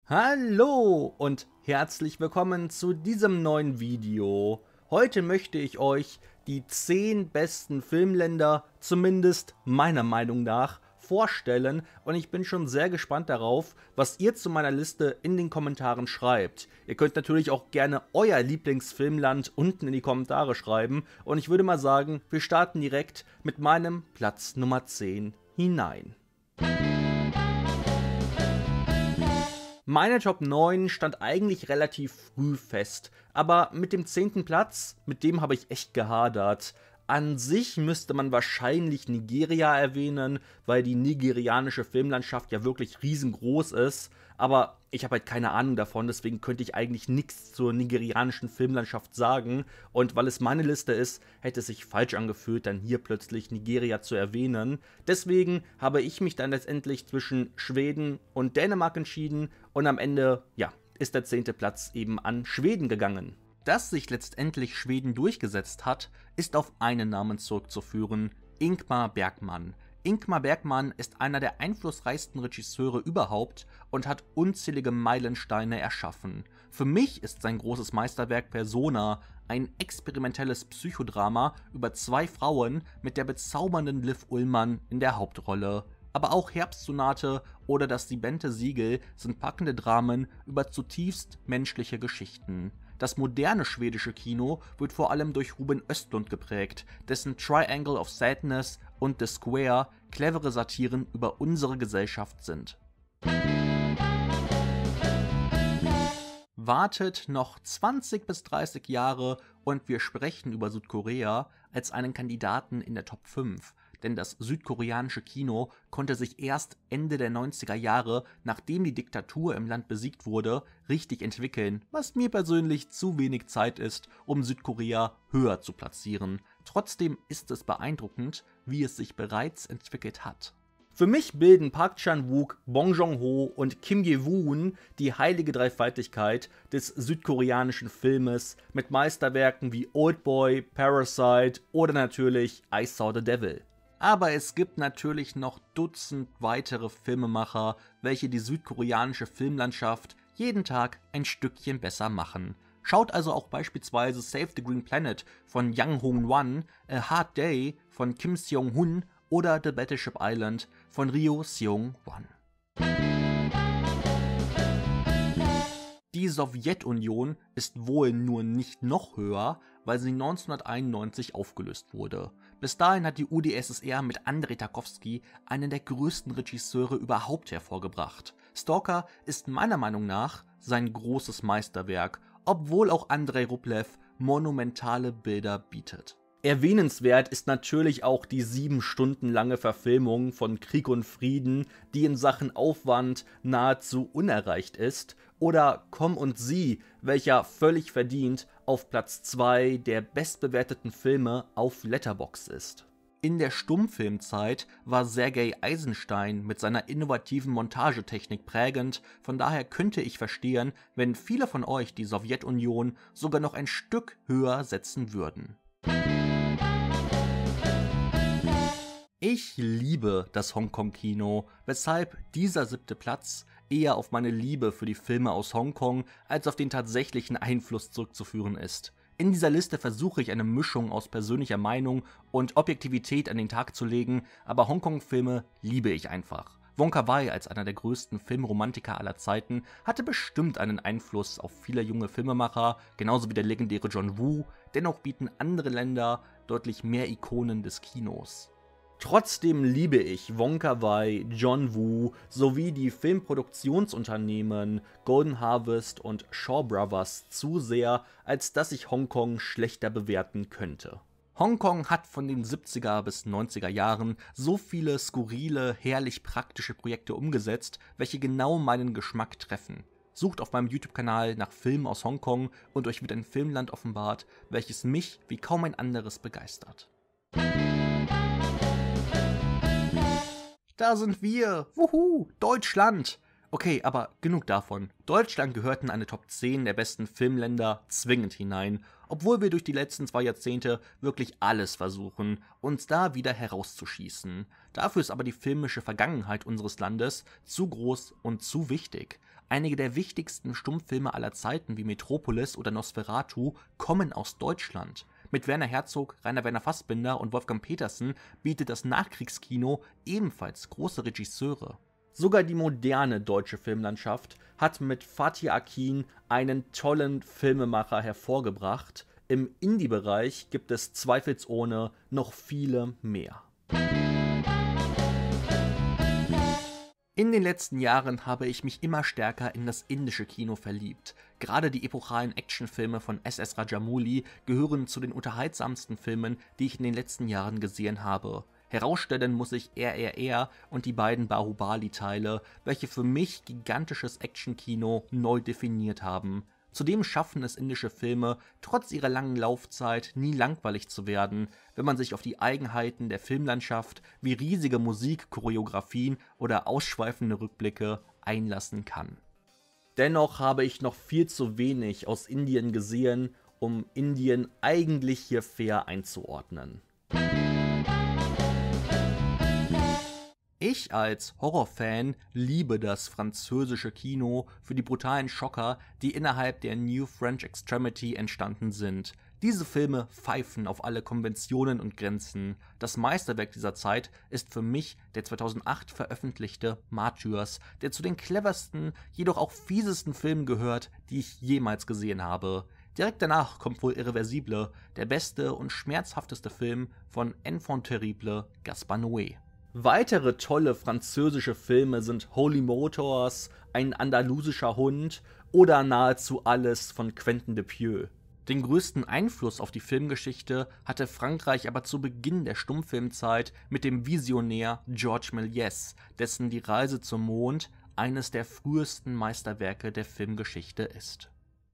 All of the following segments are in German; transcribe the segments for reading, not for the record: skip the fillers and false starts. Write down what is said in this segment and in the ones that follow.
Hallo und herzlich willkommen zu diesem neuen Video. Heute möchte ich euch die 10 besten Filmländer, zumindest meiner Meinung nach, vorstellen und ich bin schon sehr gespannt darauf, was ihr zu meiner Liste in den Kommentaren schreibt. Ihr könnt natürlich auch gerne euer Lieblingsfilmland unten in die Kommentare schreiben und ich würde mal sagen, wir starten direkt mit meinem Platz Nummer 10 hinein. Meine Top 9 stand eigentlich relativ früh fest, aber mit dem 10. Platz, mit dem habe ich echt gehadert. An sich müsste man wahrscheinlich Nigeria erwähnen, weil die nigerianische Filmlandschaft ja wirklich riesengroß ist, aber ich habe halt keine Ahnung davon, deswegen könnte ich eigentlich nichts zur nigerianischen Filmlandschaft sagen und weil es meine Liste ist, hätte es sich falsch angefühlt, dann hier plötzlich Nigeria zu erwähnen. Deswegen habe ich mich dann letztendlich zwischen Schweden und Dänemark entschieden und am Ende, ja, ist der 10. Platz eben an Schweden gegangen. Dass sich letztendlich Schweden durchgesetzt hat, ist auf einen Namen zurückzuführen: Ingmar Bergman. Ingmar Bergman ist einer der einflussreichsten Regisseure überhaupt und hat unzählige Meilensteine erschaffen. Für mich ist sein großes Meisterwerk Persona ein experimentelles Psychodrama über 2 Frauen mit der bezaubernden Liv Ullmann in der Hauptrolle. Aber auch Herbstsonate oder Das 7. Siegel sind packende Dramen über zutiefst menschliche Geschichten. Das moderne schwedische Kino wird vor allem durch Ruben Östlund geprägt, dessen Triangle of Sadness und The Square clevere Satiren über unsere Gesellschaft sind. Wartet noch 20 bis 30 Jahre und wir sprechen über Südkorea als einen Kandidaten in der Top 5. Denn das südkoreanische Kino konnte sich erst Ende der 90er Jahre, nachdem die Diktatur im Land besiegt wurde, richtig entwickeln, was mir persönlich zu wenig Zeit ist, um Südkorea höher zu platzieren. Trotzdem ist es beeindruckend, wie es sich bereits entwickelt hat. Für mich bilden Park Chan-wook, Bong Joon-ho und Kim Ye-woon die heilige Dreifaltigkeit des südkoreanischen Filmes mit Meisterwerken wie Oldboy, Parasite oder natürlich I Saw the Devil. Aber es gibt natürlich noch Dutzend weitere Filmemacher, welche die südkoreanische Filmlandschaft jeden Tag ein Stückchen besser machen. Schaut also auch beispielsweise Save the Green Planet von Yang Hong-won, A Hard Day von Kim Seong-hun oder The Battleship Island von Ryo Seung-won. Die Sowjetunion ist wohl nur nicht noch höher, weil sie 1991 aufgelöst wurde. Bis dahin hat die UdSSR mit Andrei Tarkovsky einen der größten Regisseure überhaupt hervorgebracht. Stalker ist meiner Meinung nach sein großes Meisterwerk, obwohl auch Andrei Rublev monumentale Bilder bietet. Erwähnenswert ist natürlich auch die 7 Stunden lange Verfilmung von Krieg und Frieden, die in Sachen Aufwand nahezu unerreicht ist, oder Komm und Sieh, welcher völlig verdient auf Platz 2 der bestbewerteten Filme auf Letterboxd ist. In der Stummfilmzeit war Sergei Eisenstein mit seiner innovativen Montagetechnik prägend, von daher könnte ich verstehen, wenn viele von euch die Sowjetunion sogar noch ein Stück höher setzen würden. Ich liebe das Hongkong-Kino, weshalb dieser 7. Platz eher auf meine Liebe für die Filme aus Hongkong als auf den tatsächlichen Einfluss zurückzuführen ist. In dieser Liste versuche ich eine Mischung aus persönlicher Meinung und Objektivität an den Tag zu legen, aber Hongkong-Filme liebe ich einfach. Wong Kar-wai als einer der größten Filmromantiker aller Zeiten hatte bestimmt einen Einfluss auf viele junge Filmemacher, genauso wie der legendäre John Woo, dennoch bieten andere Länder deutlich mehr Ikonen des Kinos. Trotzdem liebe ich Wong Kar-wai, John Woo sowie die Filmproduktionsunternehmen Golden Harvest und Shaw Brothers zu sehr, als dass ich Hongkong schlechter bewerten könnte. Hongkong hat von den 70er bis 90er Jahren so viele skurrile, herrlich praktische Projekte umgesetzt, welche genau meinen Geschmack treffen. Sucht auf meinem YouTube-Kanal nach Filmen aus Hongkong und euch wird ein Filmland offenbart, welches mich wie kaum ein anderes begeistert. Da sind wir! Wuhu! Deutschland! Okay, aber genug davon. Deutschland gehört in eine Top 10 der besten Filmländer zwingend hinein, obwohl wir durch die letzten 2 Jahrzehnte wirklich alles versuchen, uns da wieder herauszuschießen. Dafür ist aber die filmische Vergangenheit unseres Landes zu groß und zu wichtig. Einige der wichtigsten Stummfilme aller Zeiten wie Metropolis oder Nosferatu kommen aus Deutschland. Mit Werner Herzog, Rainer Werner Fassbinder und Wolfgang Petersen bietet das Nachkriegskino ebenfalls große Regisseure. Sogar die moderne deutsche Filmlandschaft hat mit Fatih Akin einen tollen Filmemacher hervorgebracht. Im Indie-Bereich gibt es zweifelsohne noch viele mehr. In den letzten Jahren habe ich mich immer stärker in das indische Kino verliebt. Gerade die epochalen Actionfilme von S.S. Rajamouli gehören zu den unterhaltsamsten Filmen, die ich in den letzten Jahren gesehen habe. Herausstellen muss ich RRR und die beiden Bahubali-Teile, welche für mich gigantisches Actionkino neu definiert haben. Zudem schaffen es indische Filme, trotz ihrer langen Laufzeit nie langweilig zu werden, wenn man sich auf die Eigenheiten der Filmlandschaft wie riesige Musikchoreografien oder ausschweifende Rückblicke einlassen kann. Dennoch habe ich noch viel zu wenig aus Indien gesehen, um Indien eigentlich hier fair einzuordnen. Ich als Horrorfan liebe das französische Kino für die brutalen Schocker, die innerhalb der New French Extremity entstanden sind. Diese Filme pfeifen auf alle Konventionen und Grenzen. Das Meisterwerk dieser Zeit ist für mich der 2008 veröffentlichte Martyrs, der zu den cleversten, jedoch auch fiesesten Filmen gehört, die ich jemals gesehen habe. Direkt danach kommt wohl Irreversible, der beste und schmerzhafteste Film von Enfant terrible Gaspar Noé. Weitere tolle französische Filme sind Holy Motors, Ein andalusischer Hund oder Nahezu alles von Quentin Dupieux. Den größten Einfluss auf die Filmgeschichte hatte Frankreich aber zu Beginn der Stummfilmzeit mit dem Visionär Georges Méliès, dessen Die Reise zum Mond eines der frühesten Meisterwerke der Filmgeschichte ist.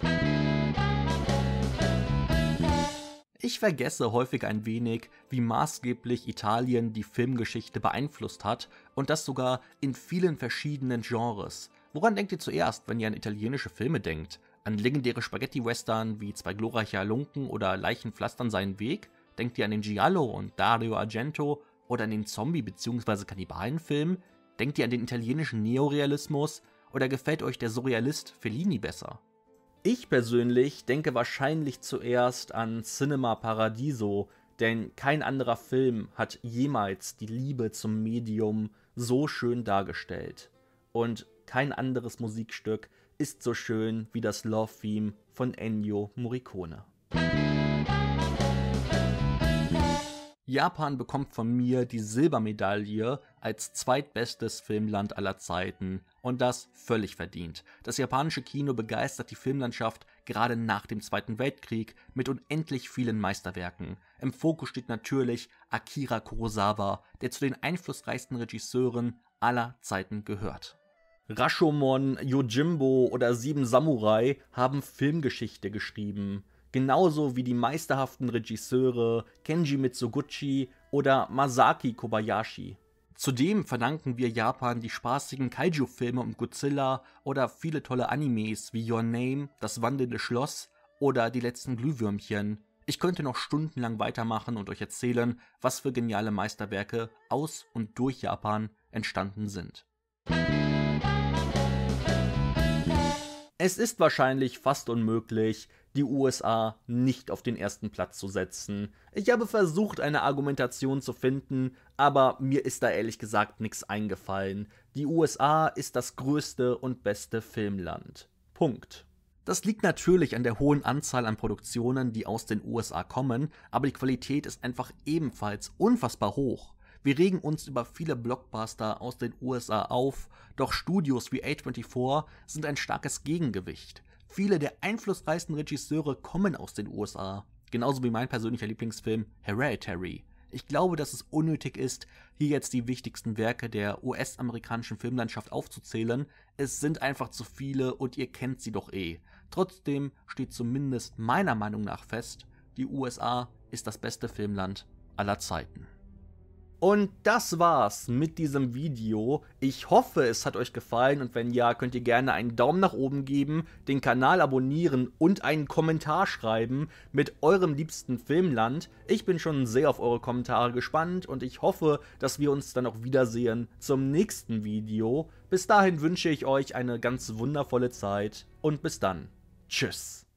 Ich vergesse häufig ein wenig, wie maßgeblich Italien die Filmgeschichte beeinflusst hat und das sogar in vielen verschiedenen Genres. Woran denkt ihr zuerst, wenn ihr an italienische Filme denkt? An legendäre Spaghetti-Western wie Zwei glorreiche Halunken oder Leichen pflastern seinen Weg? Denkt ihr an den Giallo und Dario Argento oder an den Zombie- bzw. Kannibalenfilm? Denkt ihr an den italienischen Neorealismus oder gefällt euch der Surrealist Fellini besser? Ich persönlich denke wahrscheinlich zuerst an Cinema Paradiso, denn kein anderer Film hat jemals die Liebe zum Medium so schön dargestellt. Und kein anderes Musikstück ist so schön wie das Love Theme von Ennio Morricone. Japan bekommt von mir die Silbermedaille als zweitbestes Filmland aller Zeiten und das völlig verdient. Das japanische Kino begeistert die Filmlandschaft gerade nach dem Zweiten Weltkrieg mit unendlich vielen Meisterwerken. Im Fokus steht natürlich Akira Kurosawa, der zu den einflussreichsten Regisseuren aller Zeiten gehört. Rashomon, Yojimbo oder Sieben Samurai haben Filmgeschichte geschrieben. Genauso wie die meisterhaften Regisseure Kenji Mitsuguchi oder Masaki Kobayashi. Zudem verdanken wir Japan die spaßigen Kaiju-Filme um Godzilla oder viele tolle Animes wie Your Name, Das wandelnde Schloss oder Die letzten Glühwürmchen. Ich könnte noch stundenlang weitermachen und euch erzählen, was für geniale Meisterwerke aus und durch Japan entstanden sind. Es ist wahrscheinlich fast unmöglich, die USA nicht auf den ersten Platz zu setzen. Ich habe versucht, eine Argumentation zu finden, aber mir ist da ehrlich gesagt nichts eingefallen. Die USA ist das größte und beste Filmland. Punkt. Das liegt natürlich an der hohen Anzahl an Produktionen, die aus den USA kommen, aber die Qualität ist einfach ebenfalls unfassbar hoch. Wir regen uns über viele Blockbuster aus den USA auf, doch Studios wie A24 sind ein starkes Gegengewicht. Viele der einflussreichsten Regisseure kommen aus den USA, genauso wie mein persönlicher Lieblingsfilm Hereditary. Ich glaube, dass es unnötig ist, hier jetzt die wichtigsten Werke der US-amerikanischen Filmlandschaft aufzuzählen. Es sind einfach zu viele und ihr kennt sie doch eh. Trotzdem steht zumindest meiner Meinung nach fest, die USA ist das beste Filmland aller Zeiten. Und das war's mit diesem Video. Ich hoffe, es hat euch gefallen und wenn ja, könnt ihr gerne einen Daumen nach oben geben, den Kanal abonnieren und einen Kommentar schreiben mit eurem liebsten Filmland. Ich bin schon sehr auf eure Kommentare gespannt und ich hoffe, dass wir uns dann auch wiedersehen zum nächsten Video. Bis dahin wünsche ich euch eine ganz wundervolle Zeit und bis dann. Tschüss.